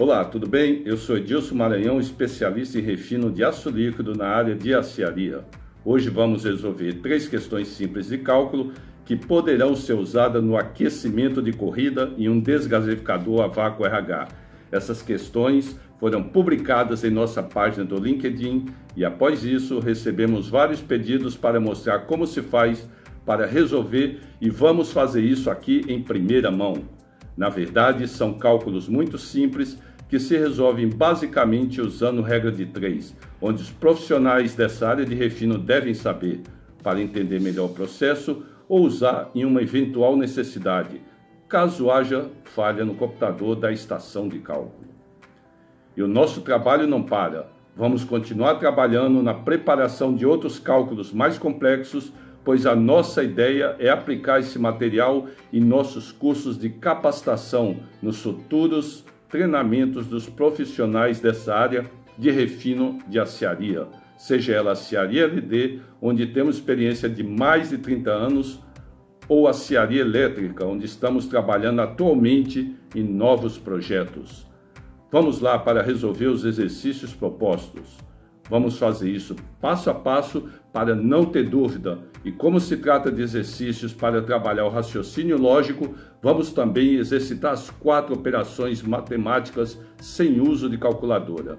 Olá, tudo bem? Eu sou Edilson Maranhão, especialista em refino de aço líquido na área de aciaria. Hoje vamos resolver 3 questões simples de cálculo que poderão ser usadas no aquecimento de corrida em um desgasificador a vácuo RH. Essas questões foram publicadas em nossa página do LinkedIn e após isso recebemos vários pedidos para mostrar como se faz para resolver e vamos fazer isso aqui em primeira mão. Na verdade, são cálculos muito simples que se resolvem basicamente usando regra de 3, onde os profissionais dessa área de refino devem saber para entender melhor o processo ou usar em uma eventual necessidade, caso haja falha no computador da estação de cálculo. E o nosso trabalho não para. Vamos continuar trabalhando na preparação de outros cálculos mais complexos, pois a nossa ideia é aplicar esse material em nossos cursos de capacitação nos futuros treinamentos dos profissionais dessa área de refino de aciaria, seja ela aciaria LD, onde temos experiência de mais de 30 anos, ou aciaria elétrica, onde estamos trabalhando atualmente em novos projetos. Vamos lá para resolver os exercícios propostos. Vamos fazer isso passo a passo para não ter dúvida. E como se trata de exercícios para trabalhar o raciocínio lógico, vamos também exercitar as 4 operações matemáticas sem uso de calculadora.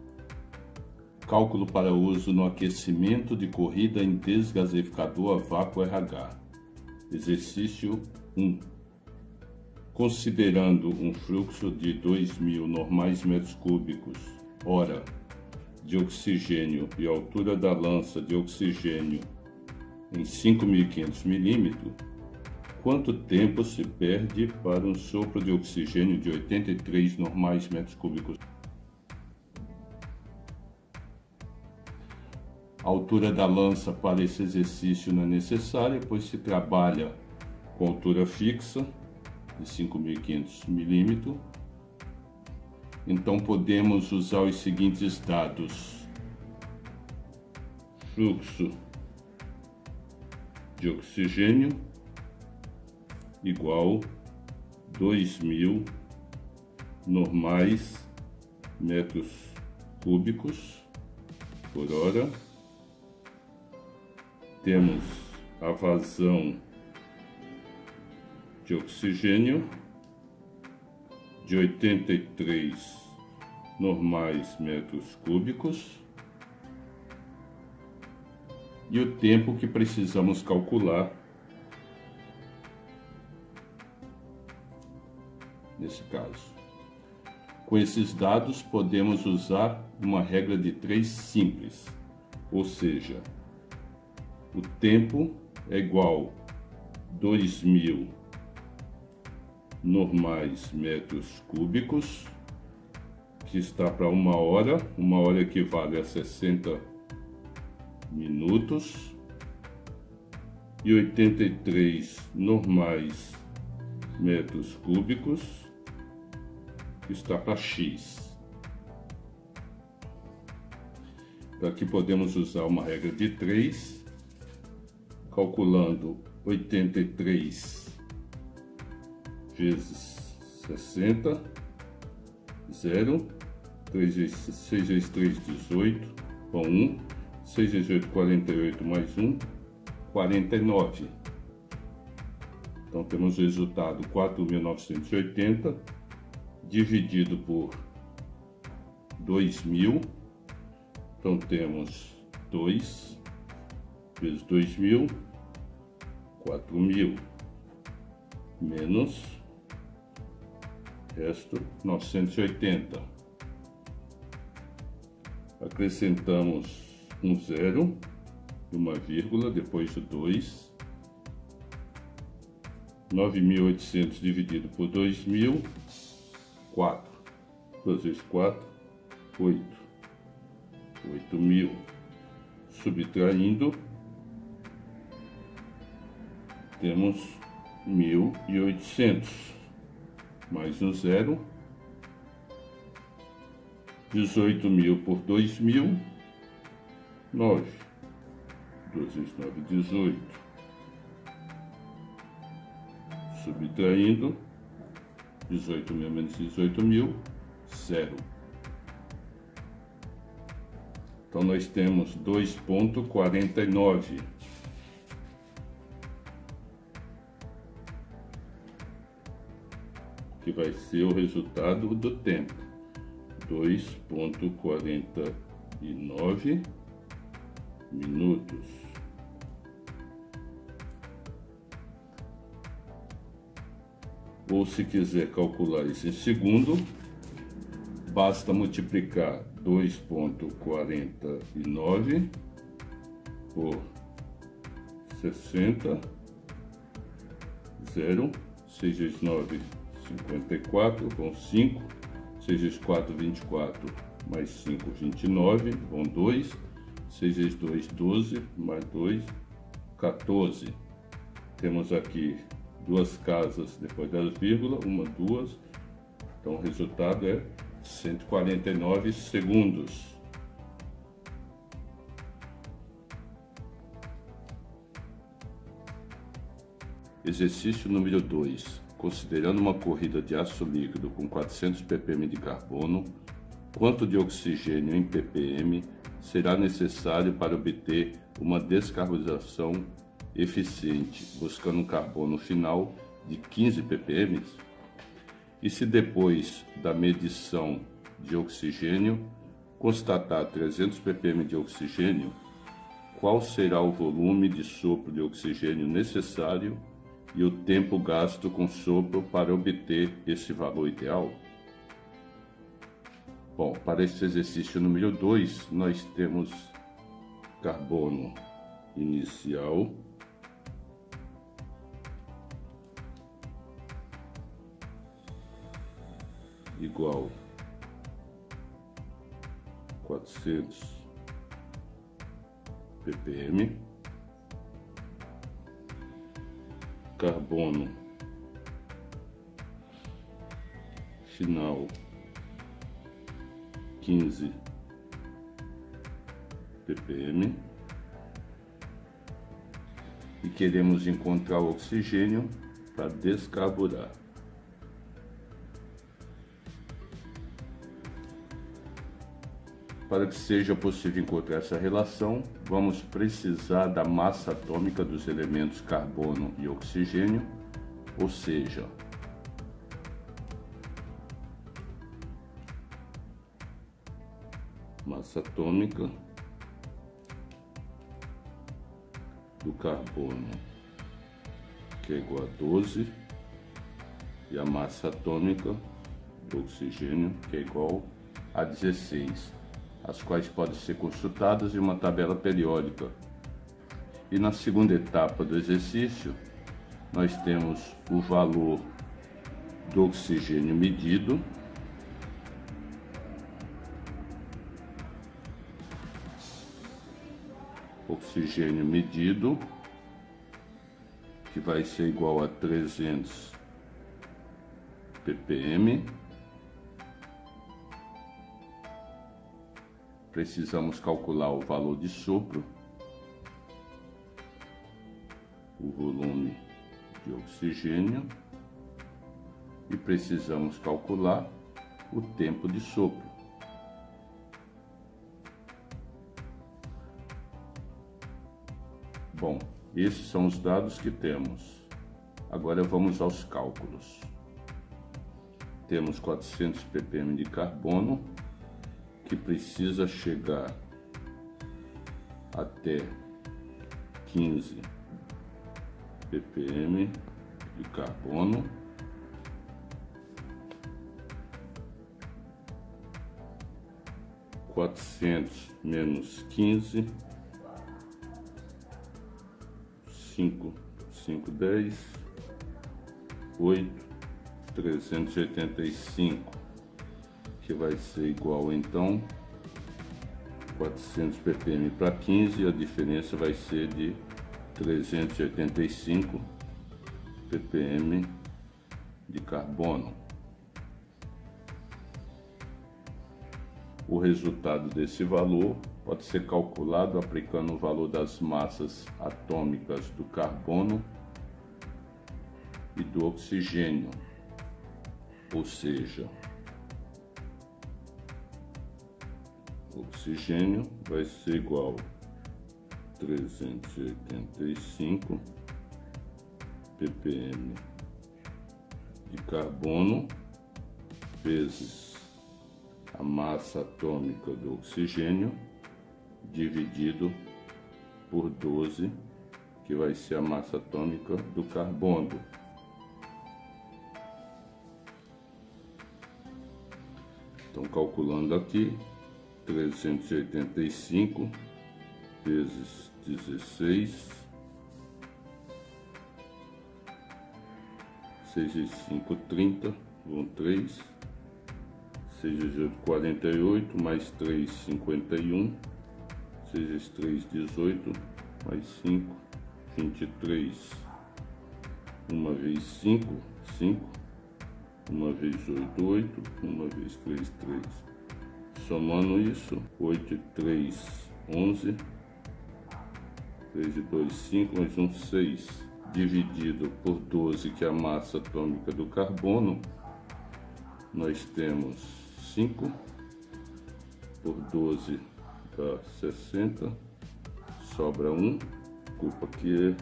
Cálculo para uso no aquecimento de corrida em desgasificador a vácuo RH. Exercício 1. Considerando um fluxo de 2.000 normais metros cúbicos hora de oxigênio e altura da lança de oxigênio em 5.500 milímetros, quanto tempo se perde para um sopro de oxigênio de 83 normais metros cúbicos? A altura da lança para esse exercício não é necessária, pois se trabalha com altura fixa de 5.500 milímetros. Então podemos usar os seguintes dados: fluxo de oxigênio igual 2.000 normais metros cúbicos por hora. Temos a vazão de oxigênio de 83 normais metros cúbicos e o tempo que precisamos calcular nesse caso. Com esses dados podemos usar uma regra de 3 simples, ou seja, o tempo é igual a 2.000 normais metros cúbicos, que está para uma hora equivale a 60 minutos, e 83 normais metros cúbicos, que está para x. Então aqui podemos usar uma regra de 3, calculando 83 vezes 60, 0, 6 vezes 3, 18, com 1, 6 vezes 8, 48, mais 1, 49. Então temos o resultado 4.980, dividido por 2.000, então temos 2 vezes 2.000, 4.000, menos resto 980. Acrescentamos um 0 e uma vírgula depois do 2. 9.800 dividido por 2.000, 4. 2 vezes 4, 8. 8.000. Subtraindo, temos 1.800, mais um 0, 18.000 por 2.000, 9, 2 vezes 9, 18, subtraindo, 18.000 menos 18.000, 0. Então nós temos 2,49. Que vai ser o resultado do tempo. 2,49 minutos. Ou se quiser calcular isso em segundo, basta multiplicar 2,49 por 60, 0, 6 vezes 9, 54, com 5, 6 vezes 4, 24, mais 5, 29, com 2, 6 vezes 2, 12, mais 2, 14. Temos aqui duas casas depois das vírgulas, uma, duas, então o resultado é 149 segundos. Exercício número 2. Considerando uma corrida de aço líquido com 400 ppm de carbono, quanto de oxigênio em ppm será necessário para obter uma descarbonização eficiente, buscando um carbono final de 15 ppm? E se depois da medição de oxigênio constatar 300 ppm de oxigênio, qual será o volume de sopro de oxigênio necessário e o tempo gasto com sopro para obter esse valor ideal? Bom, para esse exercício número 2, nós temos carbono inicial igual 400 ppm, carbono final 15 ppm e queremos encontrar o oxigênio para descarburar. Para que seja possível encontrar essa relação, vamos precisar da massa atômica dos elementos carbono e oxigênio, ou seja, massa atômica do carbono, que é igual a 12, e a massa atômica do oxigênio, que é igual a 16. As quais podem ser consultadas em uma tabela periódica. E na segunda etapa do exercício, nós temos o valor do oxigênio medido, que vai ser igual a 300 ppm. Precisamos calcular o valor de sopro, o volume de oxigênio e precisamos calcular o tempo de sopro. Bom, esses são os dados que temos. Agora vamos aos cálculos. Temos 400 ppm de carbono, que precisa chegar até 15 ppm de carbono. (400 menos 15) 5, 5, 10, 8, 385, que vai ser igual, então, 400 ppm para 15, a diferença vai ser de 385 ppm de carbono. O resultado desse valor pode ser calculado aplicando o valor das massas atômicas do carbono e do oxigênio, ou seja, oxigênio vai ser igual a 385 ppm de carbono vezes a massa atômica do oxigênio dividido por 12, que vai ser a massa atômica do carbono. Então, calculando aqui, 385 vezes 16, 6 e 5, 30, vão 3, 6 vezes 8, 48, mais 3, 51, 6 vezes 3, 18, mais 5, 23, 1 vez 5, 5, 1 vez 8, 8, 1 vez 3, 3. Somando isso, 8 e 3, 11, 3 e 2, 5, mais 1, 6, dividido por 12, que é a massa atômica do carbono, nós temos 5, por 12 dá 60, sobra 1, culpa aqui é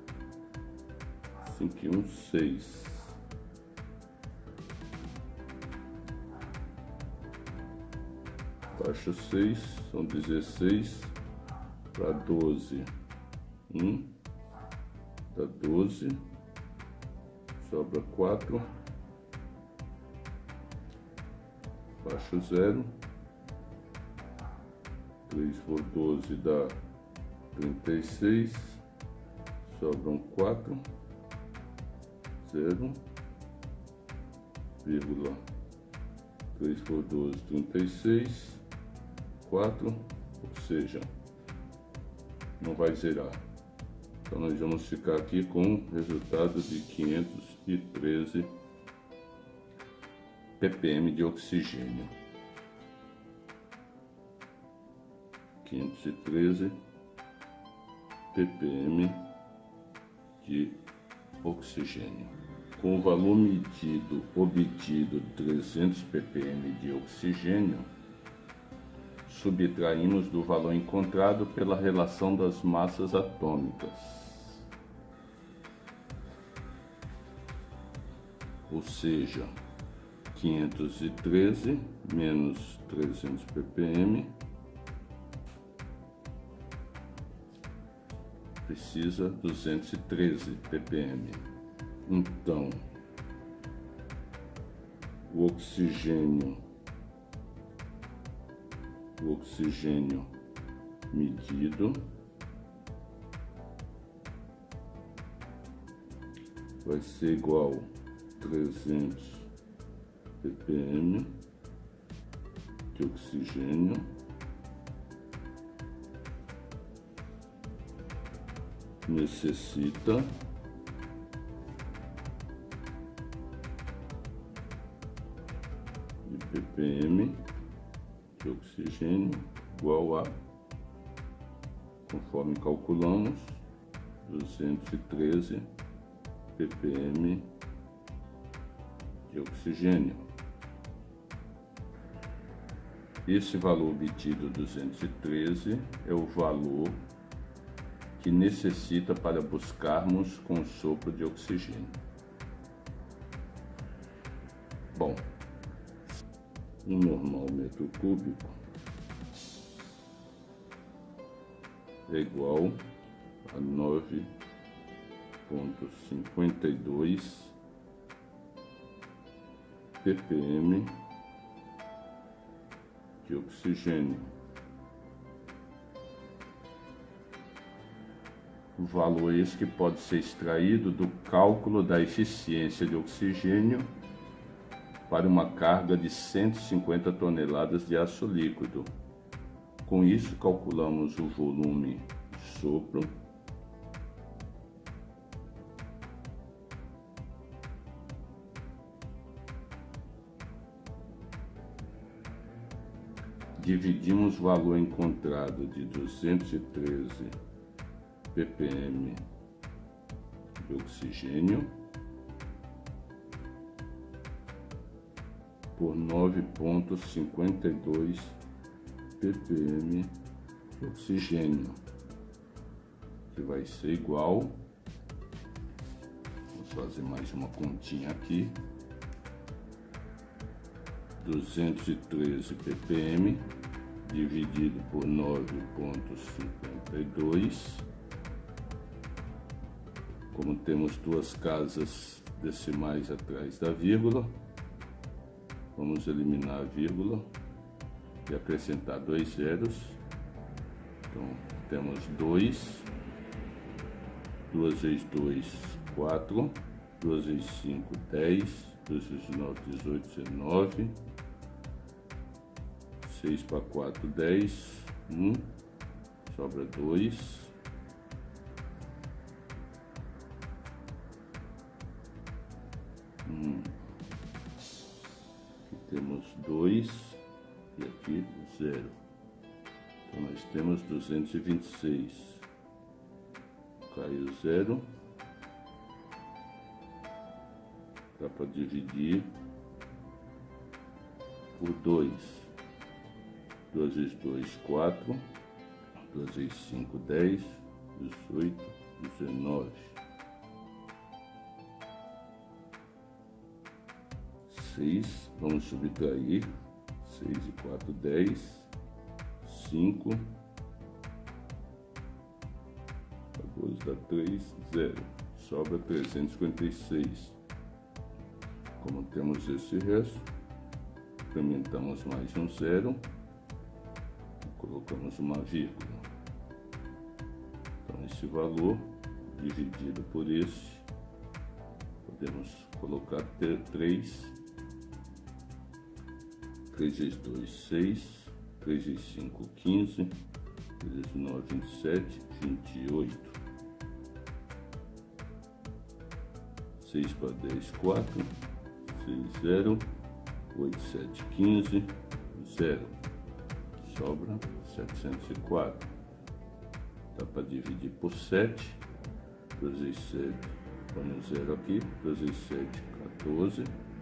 5 e 1, 6. Baixo 6, são 16, para 12, 1, dá 12, sobra 4, baixo 0, 3 por 12 dá 36, sobram 4, 0, vírgula, 3 por 12, 36, 4, ou seja, não vai zerar. Então nós vamos ficar aqui com o resultado de 513 ppm de oxigênio. 513 ppm de oxigênio. Com o valor medido obtido 300 ppm de oxigênio, subtraímos do valor encontrado pela relação das massas atômicas. Ou seja, 513 menos 300 ppm precisa 213 ppm. Então, o oxigênio medido vai ser igual a 300 ppm de oxigênio necessita de ppm de oxigênio igual a, conforme calculamos, 213 ppm de oxigênio. Esse valor obtido, 213, é o valor que necessita para buscarmos com sopro de oxigênio. Bom, um normal metro cúbico é igual a 9,52 ppm de oxigênio. O valor esse que pode ser extraído do cálculo da eficiência de oxigênio para uma carga de 150 toneladas de aço líquido. Com isso, calculamos o volume de sopro dividimos o valor encontrado de 213 ppm de oxigênio por 9,52 ppm de oxigênio, que vai ser igual, vamos fazer mais uma continha aqui, 213 ppm dividido por 9,52. Como temos duas casas decimais atrás da vírgula, vamos eliminar a vírgula e acrescentar 2 zeros. Então temos 2, 2 vezes 2, 4, 2 vezes 5, 10, 2 vezes 9, 18, 19, 6 para 4, 10, 1, sobra 2. Aqui temos 2 e aqui 0. Então nós temos 226. Caiu 0. Dá para dividir por 2. 2 vezes 2, 4. 2 vezes 5, 10. 18, 19. 6, vamos subtrair 6 e 4, 10, 5, 2 dá 3, 0, sobra 356. Como temos esse resto, incrementamos mais um 0 e colocamos uma vírgula. Então esse valor dividido por esse, podemos colocar 3. 3 vezes 2, 6, 3 vezes 5, 15, 3 vezes 9, 27, 28. 6 para 10, 4, 6, 0, 8, 7, 15, 0. Sobra 704. Dá para dividir por 7. 2 vezes 7, põe um 0 aqui. 2 vezes 7, 14.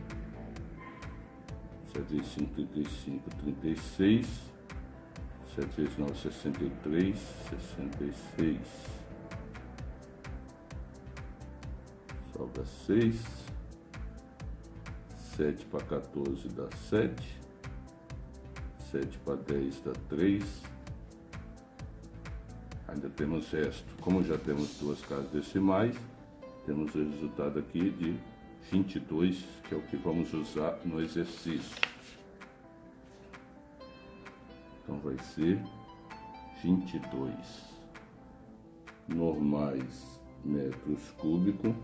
7 vezes 5, 35, 36, 7 vezes 9, 63, 66, sobra 6, 7 para 14 dá 7, 7 para 10 dá 3, ainda temos resto. Como já temos duas casas decimais, temos o resultado aqui de 22, que é o que vamos usar no exercício. Então vai ser 22 normais metros cúbicos,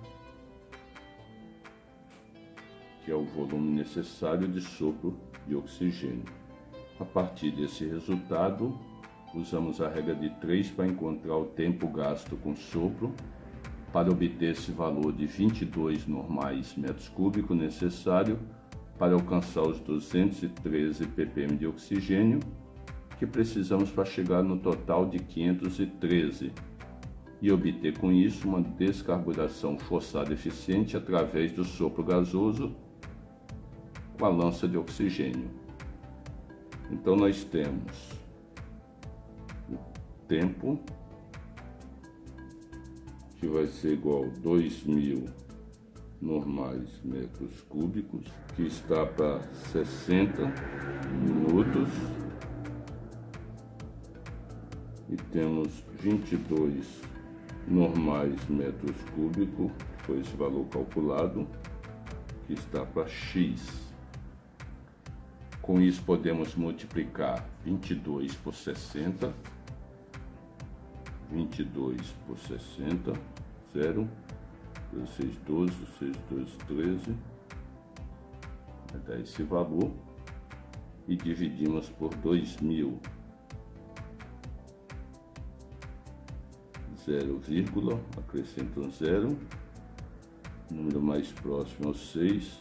que é o volume necessário de sopro de oxigênio. A partir desse resultado, usamos a regra de 3 para encontrar o tempo gasto com sopro, para obter esse valor de 22 normais metros cúbicos necessário para alcançar os 213 ppm de oxigênio que precisamos para chegar no total de 513 e obter com isso uma descarburação forçada eficiente através do sopro gasoso com a lança de oxigênio. Então nós temos o tempo, que vai ser igual a 2.000 normais metros cúbicos, que está para 60 minutos, e temos 22 normais metros cúbicos, foi esse valor calculado, que está para X. Com isso podemos multiplicar 22 por 60, 22 por 60, 0, 6, 12, 6, 12, 13, vai dar esse valor, e dividimos por 2.000, 0, acrescenta um 0, o número mais próximo é o 6,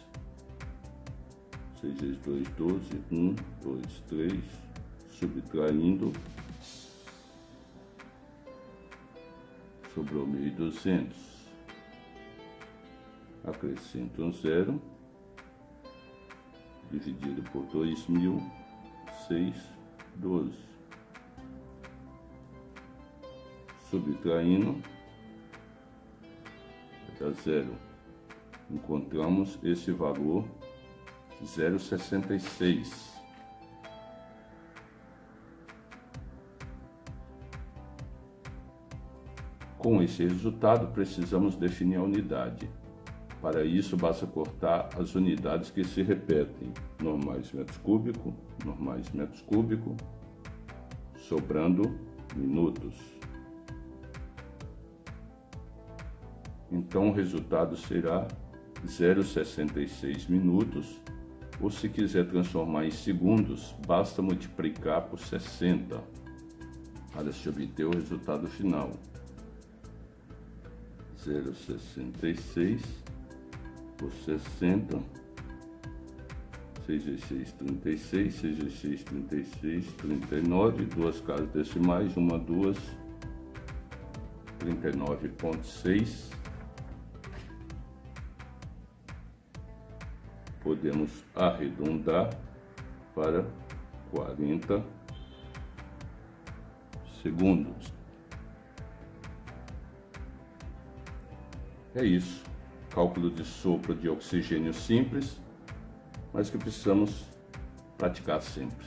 6 vezes 2, 12, 1, 2, 3, subtraindo, sobrou 1.200, acrescento um 0, dividido por 2.000, 6, 12. Subtraindo, vai dar 0. Encontramos esse valor 0,66. Com esse resultado, precisamos definir a unidade. Para isso, basta cortar as unidades que se repetem, normais metros cúbicos, normais metros cúbicos, sobrando minutos. Então, o resultado será 0,66 minutos, ou se quiser transformar em segundos, basta multiplicar por 60 para se obter o resultado final. 0,66 por 60, 6 vezes 6, 36, 6 vezes 6, 36, 39, duas casas decimais, 1, 2, 39,6. Podemos arredondar para 40 segundos. É isso, cálculo de sopro de oxigênio simples, mas que precisamos praticar sempre.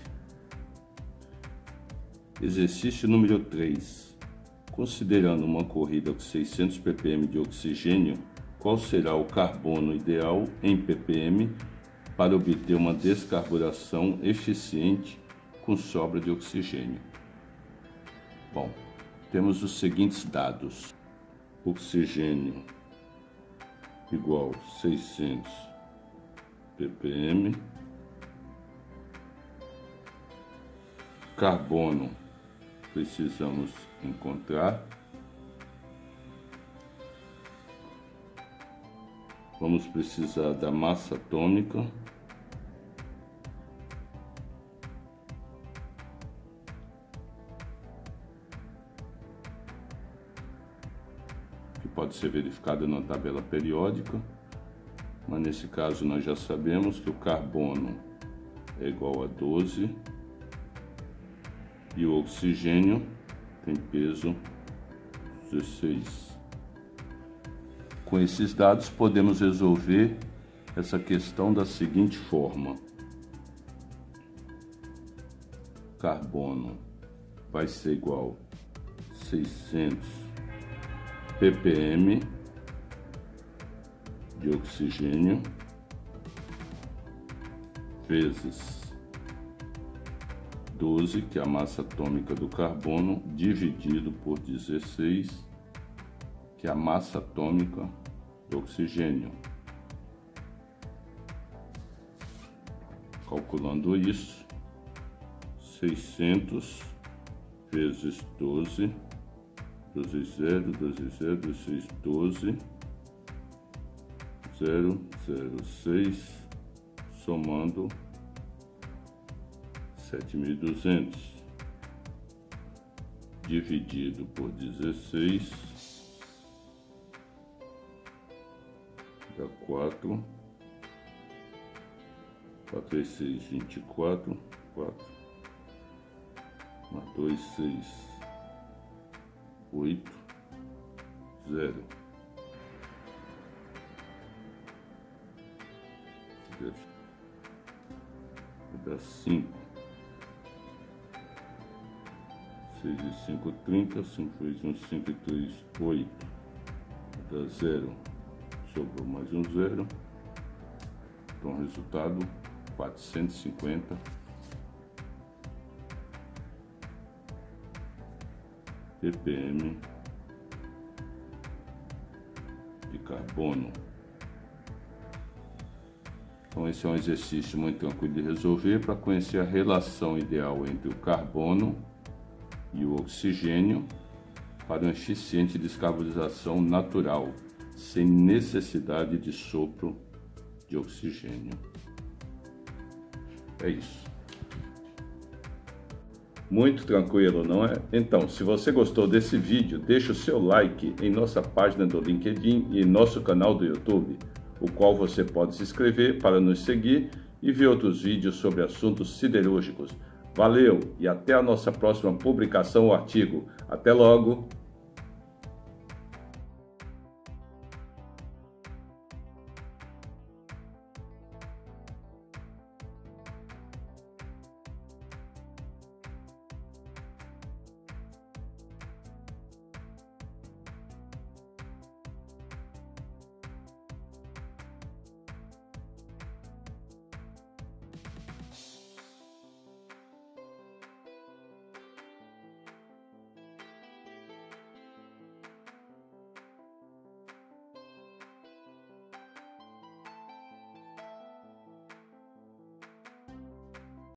Exercício número 3. Considerando uma corrida com 600 ppm de oxigênio, qual será o carbono ideal em ppm para obter uma descarburação eficiente com sobra de oxigênio? Bom, temos os seguintes dados. Oxigênio igual 600 ppm, carbono precisamos encontrar, vamos precisar da massa atômica, pode ser verificada na tabela periódica, mas nesse caso nós já sabemos que o carbono é igual a 12 e o oxigênio tem peso 16. Com esses dados podemos resolver essa questão da seguinte forma: carbono vai ser igual a 600 ppm de oxigênio vezes 12, que é a massa atômica do carbono, dividido por 16, que é a massa atômica do oxigênio. Calculando isso, 600 vezes 12, 12, 0, 12, 0, 16, 12, 0, 0, 6, somando 7.200, dividido por 16, dá 4, 4 vezes 6, 24, 4, mais 2, 6, 8, 0. Dá 5. 6 e 5, 30. 5 vezes 1, 5 e 3, 8. Dá 0. Sobrou mais um 0. Então, resultado 450 ppm de carbono. Então esse é um exercício muito tranquilo de resolver para conhecer a relação ideal entre o carbono e o oxigênio para uma eficiente descarbonização natural, sem necessidade de sopro de oxigênio. É isso. Muito tranquilo, não é? Então, se você gostou desse vídeo, deixe o seu like em nossa página do LinkedIn e em nosso canal do YouTube, o qual você pode se inscrever para nos seguir e ver outros vídeos sobre assuntos siderúrgicos. Valeu e até a nossa próxima publicação ou artigo. Até logo!